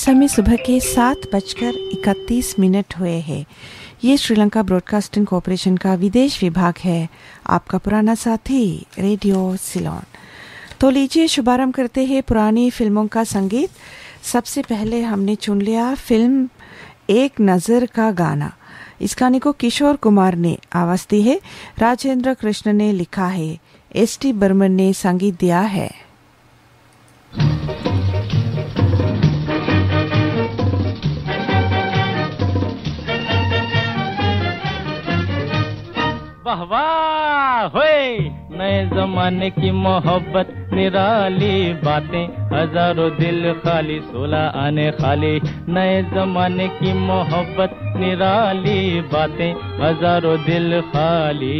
समय सुबह के 7:31 हुए हैं। ये श्रीलंका ब्रॉडकास्टिंग कॉरपोरेशन का विदेश विभाग है, आपका पुराना साथी रेडियो सिलोन। तो लीजिए शुभारंभ करते हैं पुरानी फिल्मों का संगीत। सबसे पहले हमने चुन लिया फिल्म एक नज़र का गाना। इस गाने को किशोर कुमार ने आवाज दी है, राजेंद्र कृष्ण ने लिखा है, एस.टी. बर्मन ने संगीत दिया है। वाह वाह होए, नए जमाने की मोहब्बत निराली बातें, हजारों दिल खाली 16 आने खाली। नए जमाने की मोहब्बत निराली बातें, हजारों दिल खाली।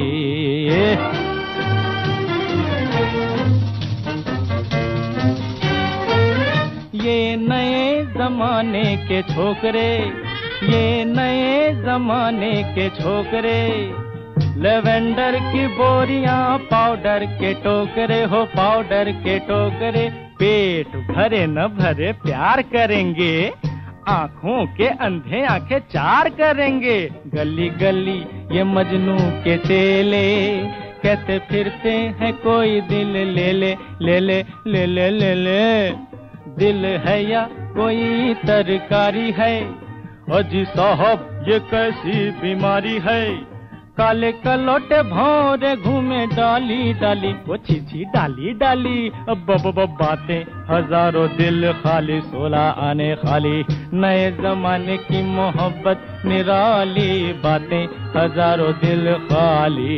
ये नए जमाने के छोकरे, ये नए जमाने के छोकरे, लेवेंडर की बोरियां पाउडर के टोकरे हो, पाउडर के टोकरे। पेट भरे न भरे प्यार करेंगे, आंखों के अंधे आंखें चार करेंगे। गली गली ये मजनू के चेले, कहते फिरते हैं कोई दिल ले ले ले ले ले ले ले ले। दिल है या कोई तरकारी है, अजी साहब ये कैसी बीमारी है। काले कलोटे भौरे घूमे डाली डाली, वो छी डाली डाली। अब बातें हजारों दिल खाली, 16 आने खाली। नए जमाने की मोहब्बत निराली बातें, हजारों दिल खाली।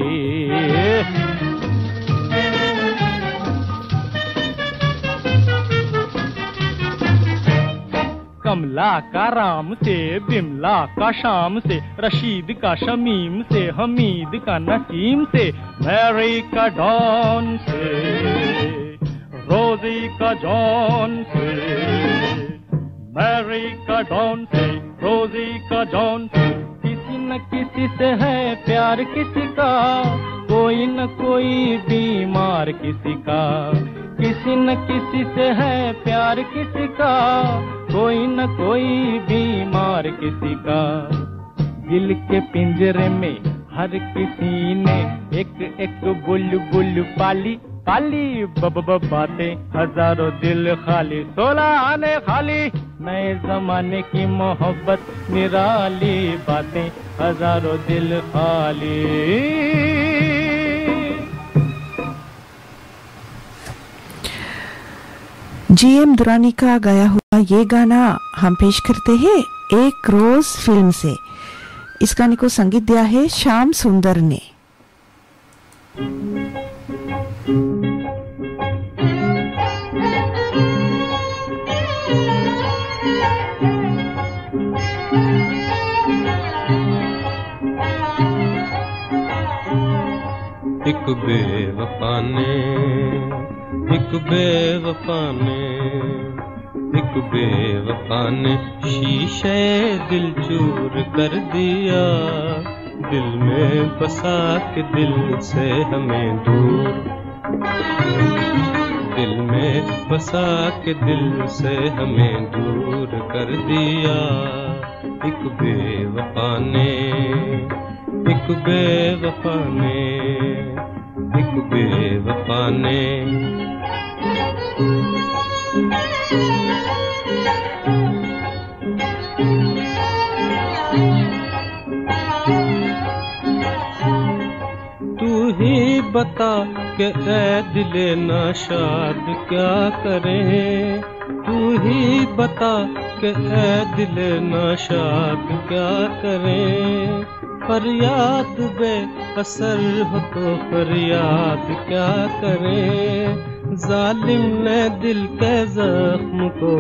कमला का राम से, बिमला का शाम से, रशीद का शमीम से, हमीद का नसीम से, मैरी का डॉन से, रोजी का जॉन से। मैरी का डॉन से, रोजी का जॉन से। किसी न किसी से है प्यार किसी का, कोई न कोई बीमार किसी का। किसी न किसी से है प्यार किसी का, कोई न कोई बीमार किसी का। दिल के पिंजरे में हर किसी ने एक एक बुलबुल पाली पाली। बातें हजारों दिल खाली, 16 आने खाली। नए जमाने की मोहब्बत निराली बातें, हजारों दिल खाली। जी.एम. दुरानी का गाया हुआ ये गाना हम पेश करते हैं एक रोज फिल्म से। इस गाने को संगीत दिया है श्याम सुंदर ने। एक बेवफा ने, एक बेवफा ने, एक बेवफा ने शीशे दिल चूर कर दिया। दिल में बसा के दिल से हमें दूर, दिल में बसा के दिल से हमें दूर कर दिया। एक बेवफा ने, एक बेवफा ने, एक बेवफा ने। तू ही बता कि ऐ दिले नाशाद क्या करें। तू ही बता कि ऐ दिले नाशाद क्या करें। फरियाद बे असर हो तो फरियाद क्या करें। जालिम ने दिल के जख्म को,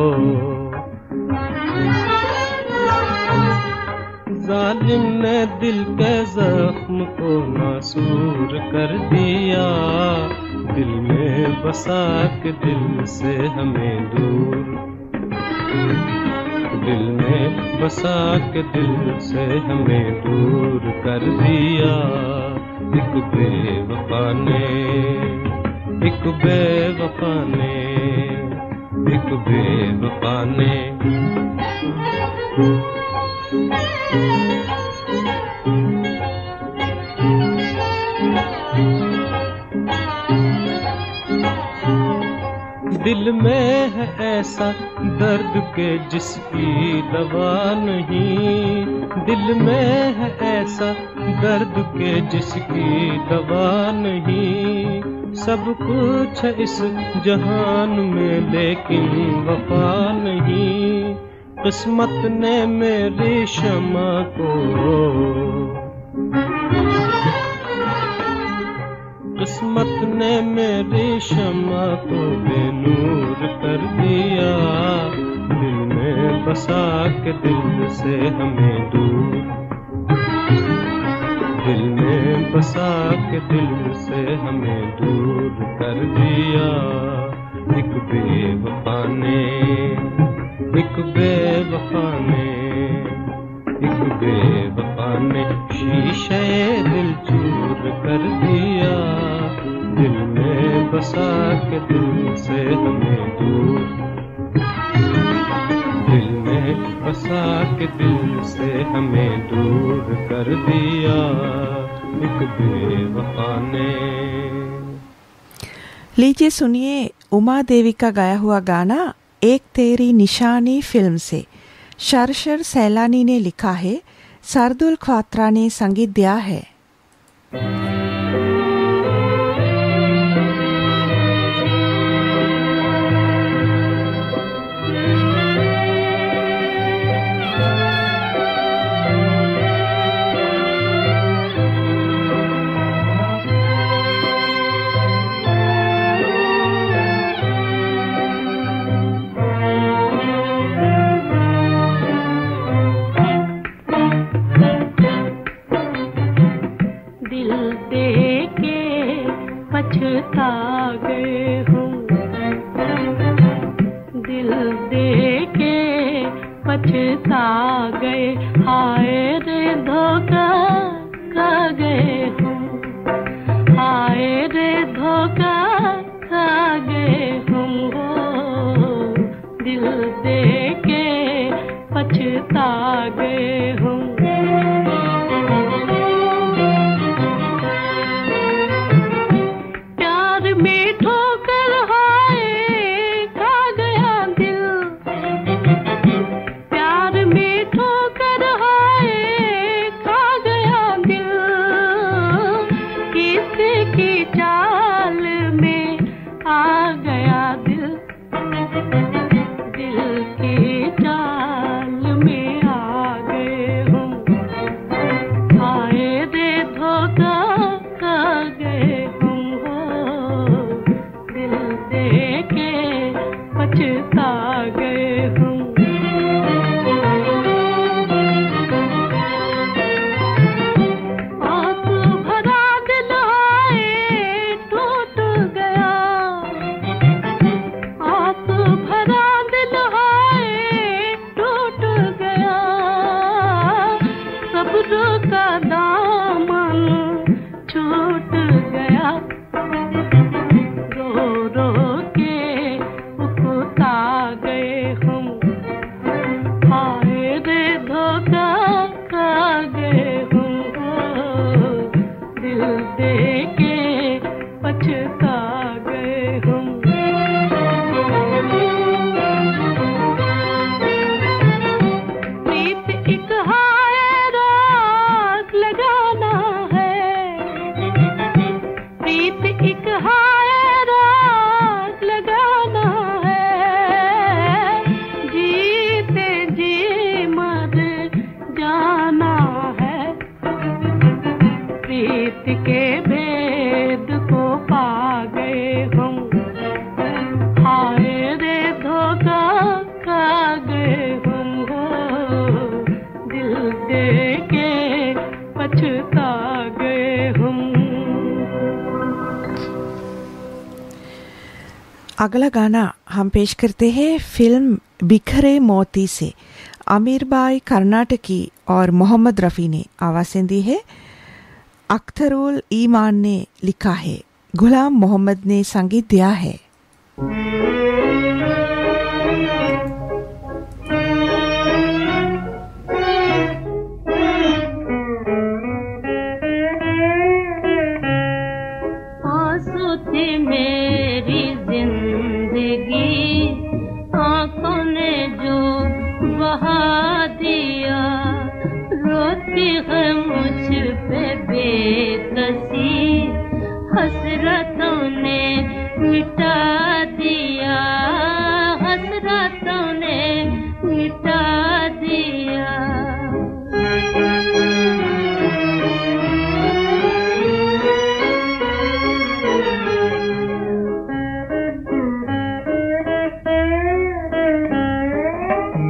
जालिम ने दिल के जख्म को नासूर कर दिया। दिल में बसा के दिल से हमें दूर, दिल में बसा के दिल से हमें दूर कर दिया। एक बेवफा ने, एक बेवफा ने, एक बेवफा ने। दिल में है ऐसा दर्द के जिसकी दवा नहीं, दिल में है ऐसा दर्द के जिसकी दवा नहीं। सब कुछ है इस जहान में लेकिन वफा नहीं। किस्मत ने मेरी शमा को, किस्मत ने मेरी शमा को बेनूर कर दिया। दिल में बसा के दिल से हमें दूर, दिल में बसा के दिल से हमें दूर कर दिया। एक बेवफा ने, एक बेवफा ने, एक बेवफा ने शीशे दिल चूर कर दिया। दिल में बसा के दिल से हमें दूर, दिल में बसा के दिल से हमें दूर कर दिया। एक बेवफा ने। लीजिए सुनिए उमा देवी का गाया हुआ गाना एक तेरी निशानी फिल्म से। शरशर सैलानी ने लिखा है, सरदुल ख्वात्रा ने संगीत दिया है। अगला गाना हम पेश करते हैं फिल्म बिखरे मोती से। आमिर बाई कर्नाटकी और मोहम्मद रफ़ी ने आवाज़ें दी है। अख्तरुल ईमान ने लिखा है, गुलाम मोहम्मद ने संगीत दिया है।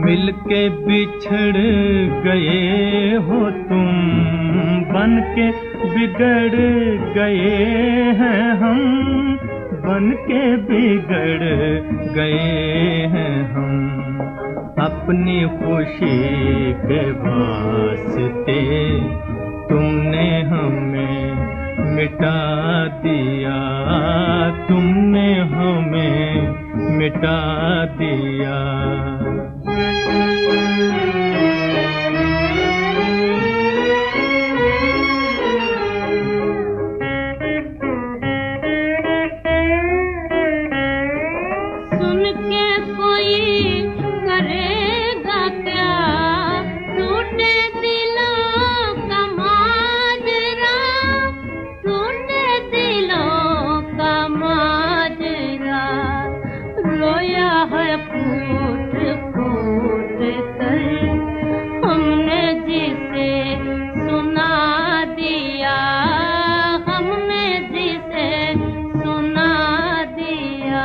मिलके बिछड़ गए हो तुम, बन के बिगड़ गए हैं हम, बन के बिगड़ गए हैं हम। अपनी खुशी के वास्ते तुमने हमें मिटा दिया, तुमने हमें मिटा दिया। सुन के कोई करेगा क्या टूटे दिलों का माजरा, टूटे दिलों का माजरा। रोया है फूट फूट कर हमने जिसे सुना दिया, हमने जिसे सुना दिया।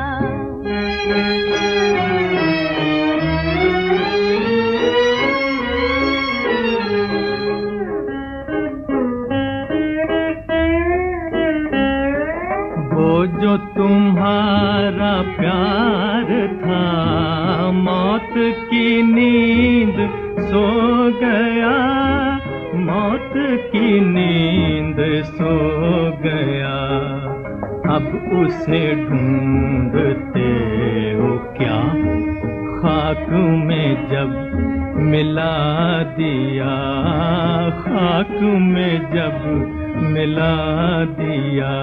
वो जो तुम्हारा प्यार था मौत की नींद सो गया, मौत की नींद सो गया। अब उसे ढूंढते हो क्या खाक में जब मिला दिया, खाक में जब मिला दिया।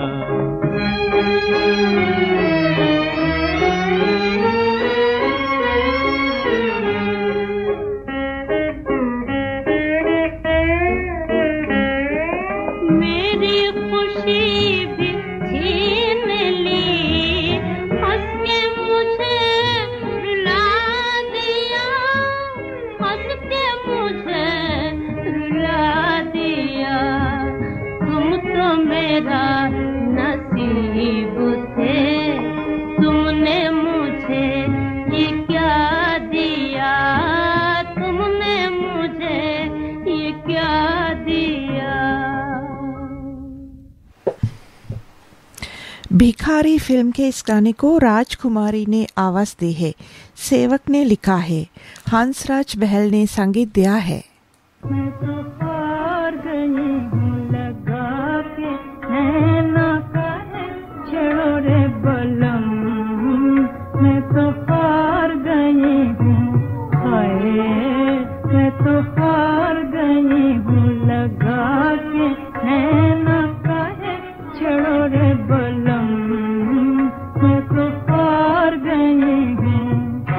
मेरी खुशी भी छीन ली, हंस के मुझे रुला दिया, हंस के मुझे रुला दिया। तुम तो मेरा नसीब थे, तुमने मुझे ये क्या दिया, तुमने मुझे ये क्या दिया। भिखारी फिल्म के इस गाने को राजकुमारी ने आवाज दी है, सेवक ने लिखा है, हंसराज बहल ने संगीत दिया है। मैं तो हार गई हूँ लगा के नैना का है छेड़ो रे बलम, मैं तो हार गई हूँ, हाय मैं तो हार गई हूँ लगा के नैना का है छेड़ो रे बलम, मैं तो हार गई हूँ।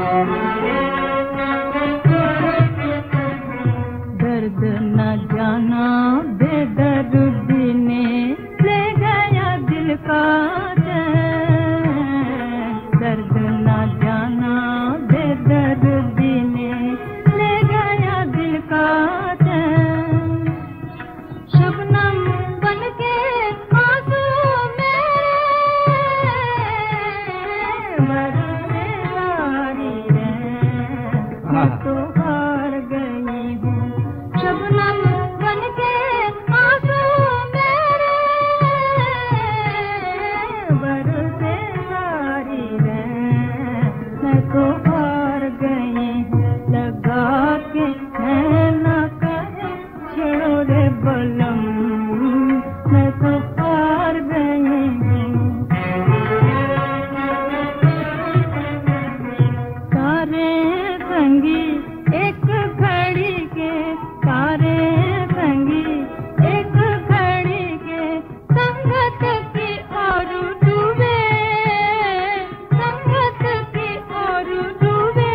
दर्द न जाना बेदर्दी ने ले गया दिल का चैन, दर्द न जाना बेदर्दी ने ले गया दिल का चैन। शबनम बनके आंसू में बरसे वारी है, मैं तो हार गई हूँ। शबनम बनके आंसू मेरे बरसे वारी है, मैं तो हार गई हूँ लगा के नैना का है छेड़ो रे बलम, मैं तो हार गई हूँ। सारे संगी एक घड़ी के, सारे संगी एक घड़ी के संगत की ओर डूबे, संगत की ओर डूबे।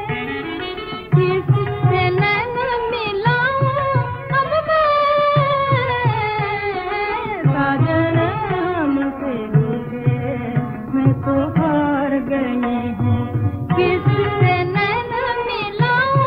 किससे नैन मिलाऊं अब मैं, साजन हमसे रूठे, मैं तो हार गई हूँ। किससे नैन मिलाऊं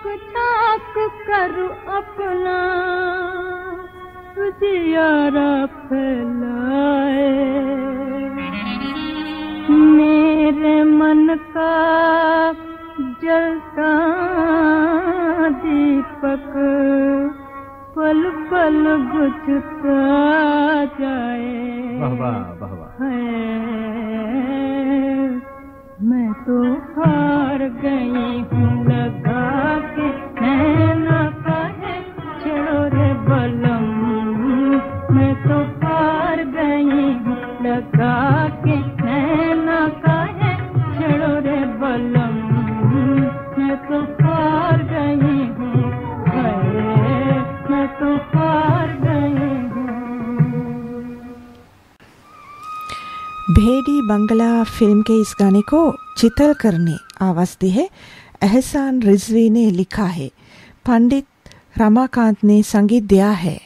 छाक करूं अपना उजियारा फैलाए, मेरे मन का जलता दीपक पल पल बुझता जाए। वाह वाह वाह। मैं तो हार गई हूँ लगा के नैना कहे छेड़ो रे बलम, मैं तो हार गई हूँ लगा के नैना कहे छेड़ो रे बलम, मैं तो हार गई हूँ, मैं तो हार गई हूँ। भेड़ी बंगला फिल्म के इस गाने को चितलकर ने आवाज दी है, एहसान रिजवी ने लिखा है, पंडित रमाकांत ने संगीत दिया है।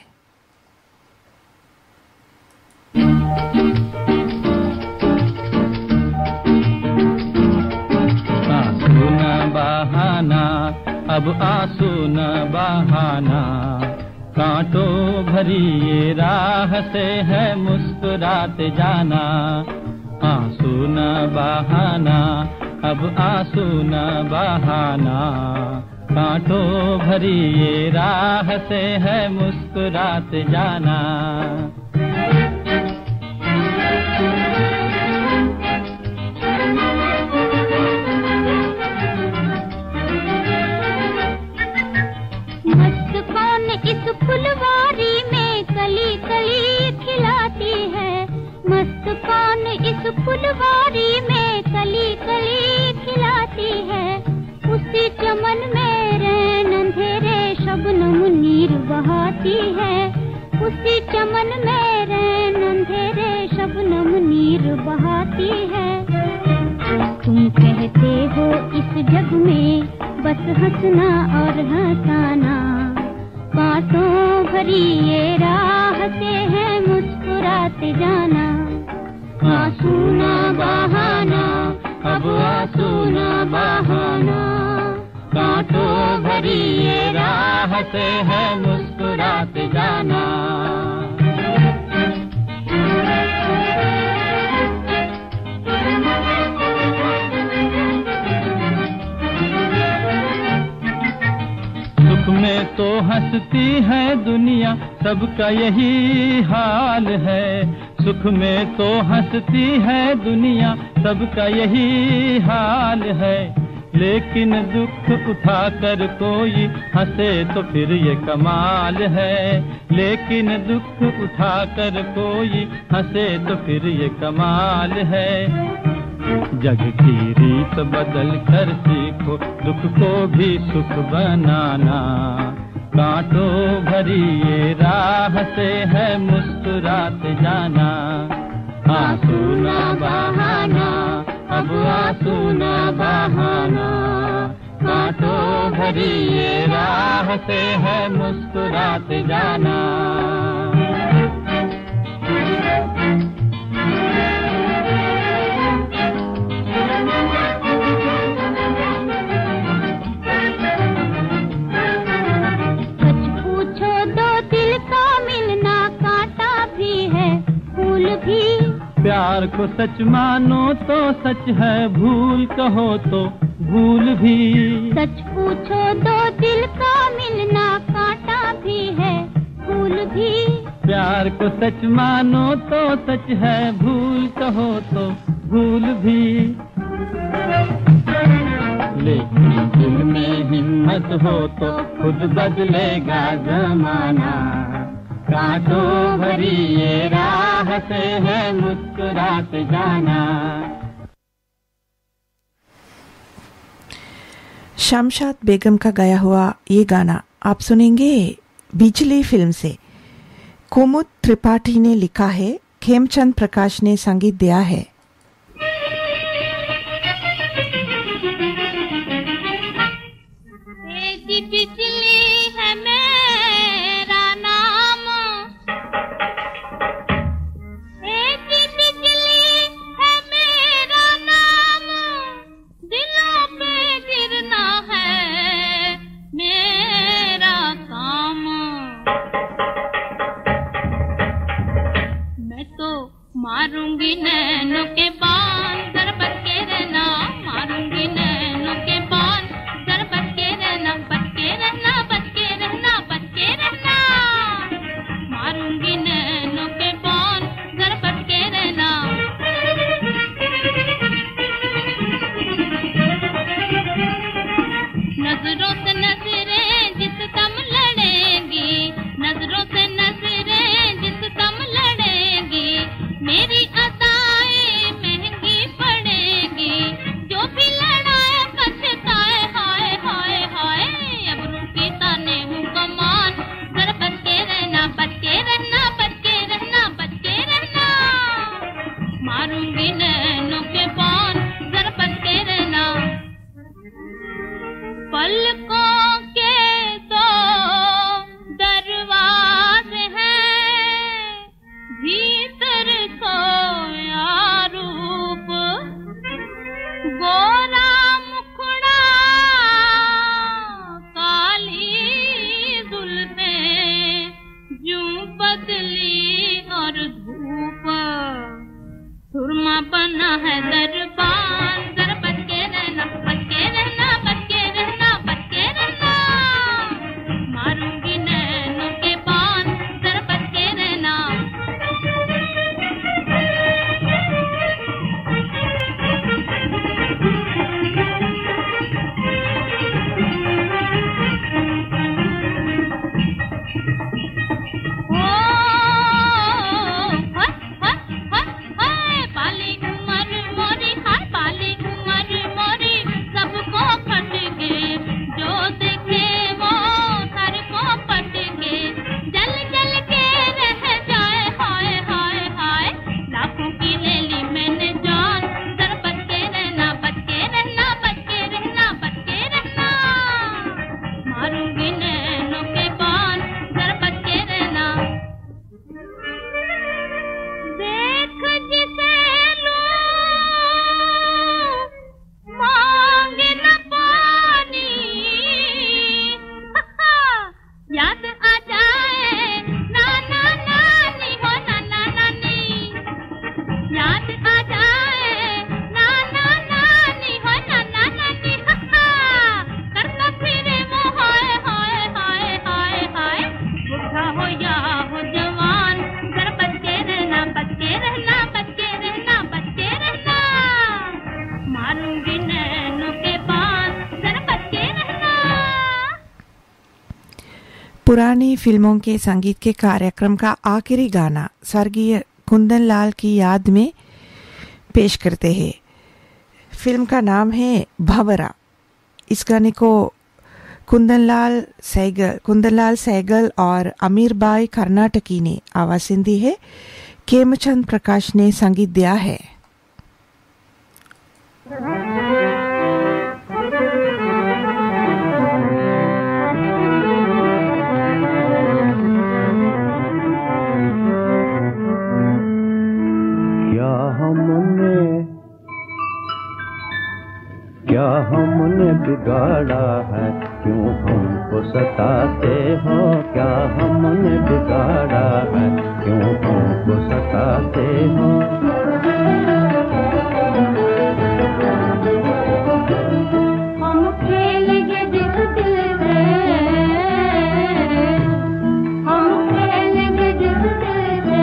आंसू न बहाना, अब आंसू न बहाना, कांटों भरी ये राह से है मुस्कुराते जाना। आंसू न बहाना, अब आंसू न बहाना, कांटों भरी ये राह से है मुस्कुराते जाना। मस्त कौन इस फुलवारी में कली कली खिलाती है, मस्त कौन इस फुलवारी में कली कली खिलाती है, उसी चमन में रैन अंधेरे शबनम नीर बहाती है, उसी चमन में रैन अंधेरे शबनम नीर बहाती है। तुम कहते हो इस जग में बस हंसना और हंसाना, बातों भरी ये राह से है मुस्कुराते जाना। आंसू ना बहाना, अब आंसू ना बहाना, कांटों भरी ये राह से है मुस्कुराते जाना। सुख में तो हंसती है दुनिया, सबका यही हाल है। सुख में तो हंसती है दुनिया, सबका यही हाल है। लेकिन दुख उठाकर कोई हंसे तो फिर ये कमाल है। लेकिन दुख उठाकर कोई हंसे तो फिर ये कमाल है। जग की रीत बदल कर सीखो, दुख को भी सुख बनाना। कांटों भरी ये राह से है मुस्कुराते जाना। आंसू ना बहाना, अब आंसू ना बहाना, कांटों भरी ये राह से है मुस्कुराते जाना। प्यार को सच मानो तो सच है, भूल कहो तो भूल भी। सच पूछो दो दिल का मिलना, कांटा भी है फूल भी। प्यार को सच मानो तो सच है, भूल कहो तो भूल भी। लेकिन दिल में हिम्मत हो तो खुद बदलेगा जमाना। कांटों भरी ये राह से है मुस्कुराते जाना। शमशाद बेगम का गाया हुआ ये गाना आप सुनेंगे बिजली फिल्म से। कुमुद त्रिपाठी ने लिखा है, खेमचंद प्रकाश ने संगीत दिया है। नजरों से नजरें जिस दम लड़ेंगी, नजरों से नजरें जिस दम लड़ेंगी, मेरी अदाएं महंगी पड़ेंगी, जो भी लड़ाए पछताए हाय हाय हाय। अब रुकी ताने हूँ कमान, जरा बच के रहना, बच के रहना, बच के रहना, बच के रहना, मारूंगी नैनों के बाण, जरा बच के रहना। पलकों के दो दरवाजे हैं, भीतर सोया रूप, गोरा मुखड़ा काली जुल्फें, यूं बदली और धूप, सुरमा बना है दरबान, जरा बच के रहना, बच के रहना, बच के रहना, बच के रहना, मारूंगी नैनों के बाण, जरा बच के रहना। पाली उमर मोरी, हाय पाली उमर मोरी, सबको फटके, जो देखे वो सर को पटके, जल जल के रह जाए हाय हाय हाय। लाखों की ले ली मैंने जान, जरा बच के रहना, बच के रहना, बच के रहना, बच के रहना, मारूंगी नैनों के बाण, जरा बच के रहना। देख जिसे मांगे न पानी, याद आ जाए नाना नानी हो, नाना नानी, याद आ जाए नाना नानी हो, नाना नानी, करता फिरे वो हाय हाय हाय हाय हाय। बुढ़ा हो या हो जवान, जरा बच के रहना, बच के रहना, बच के रहना, बच के रहना, मारूंगी नैनों के बाण, जरा बच के रहना। पुरानी फिल्मों के संगीत के कार्यक्रम का आखिरी गाना स्वर्गीय कुंदन लाल की याद में पेश करते हैं। फिल्म का नाम है भंवरा। इस गाने को कुंदनलाल सहगल और अमीरबाई कर्नाटकी ने आवाज दी है। खेमचंद प्रकाश ने संगीत दिया है। क्या हमने बिगाड़ा है, क्यों हमको सताते हो, क्या हमने बिगाड़ा है, क्यों हमको सताते हो। हम खेलेंगे जिस दिल से, हम खेलेंगे जिस दिल से,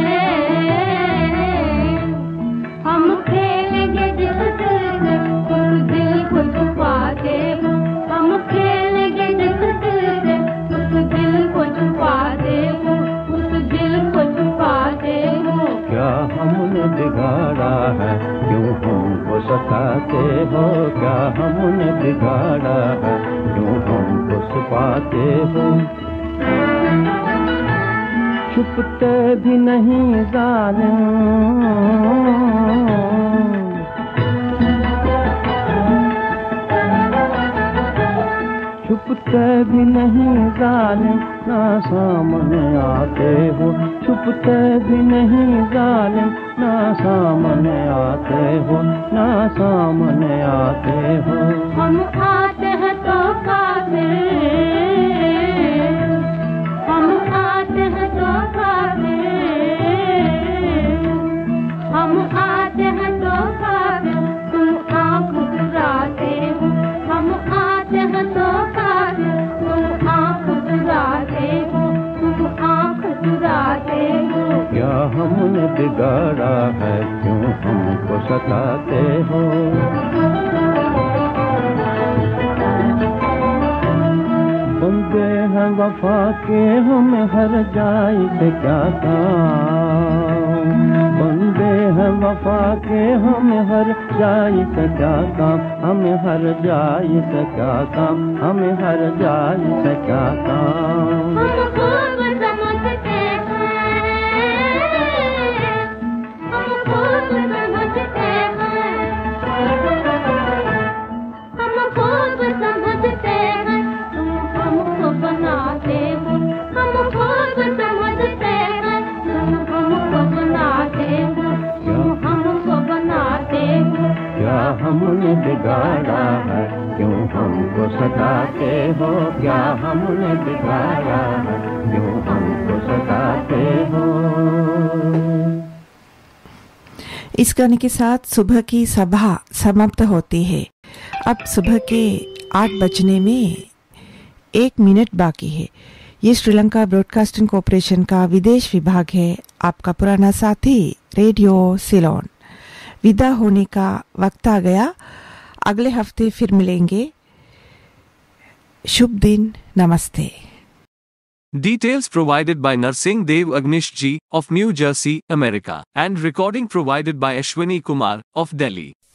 हम खेलेंगे जिस दिल से, उस दिल को छुपाते हो। हम खेलेंगे जिस दिल से, उस दिल को छुपाते हो, उस दिल को छुपाते हो। क्या हमने बिगाड़ा है, क्यों हमको सताते हो, क्या हमने बिगाड़ा है, क्यों हमको छुपाते हो। छुपते भी नहीं जालिम, छुपते भी नहीं जालिम, ना सामने आते हो। छुपते भी नहीं जालिम, ना सामने आते हो, ना सामने आते हो। हम आते हैं तो काफिर, हम आते हैं तो काफिर, हम आते हैं तो काफिर, तुम आँख चुराते हो। हम आते हैं तो काफिर, तुम आँख चुराते हो, तुम आँख चुराते हो। क्या हमने बिगाड़ा है, क्यों हमको सताते हो। हैं वफा के हमें हर जाई से क्या काम, बंदे हैं वफा के हमें हर जाई से क्या काम, हमें हर जाई से क्या काम, हमें हर जाई से क्या काम। हम खूब समझते हैं, हम खूब समझते हैं, हम खूब समझते हैं, तुम हमको बनाते हो, हम खूब समझते हैं, तुम हमको बनाते हो, तुम हमको बनाते हो। क्या हमने बिगाड़ा है, क्यों हमको सताते हो, क्या हमने बिगाड़ा है, क्यों हमको सताते हो। इस गाने के साथ सुबह की सभा समाप्त होती है। अब सुबह के 8 बजने में 1 मिनट बाकी है। ये श्रीलंका ब्रॉडकास्टिंग कॉरपोरेशन का विदेश विभाग है। आपका पुराना साथी रेडियो सिलोन। विदा होने का वक्त आ गया। अगले हफ्ते फिर मिलेंगे। शुभ दिन। नमस्ते। Details provided by Narsingh Dev Agnish Ji of New Jersey, America, and recording provided by Ashwini Kumar of Delhi.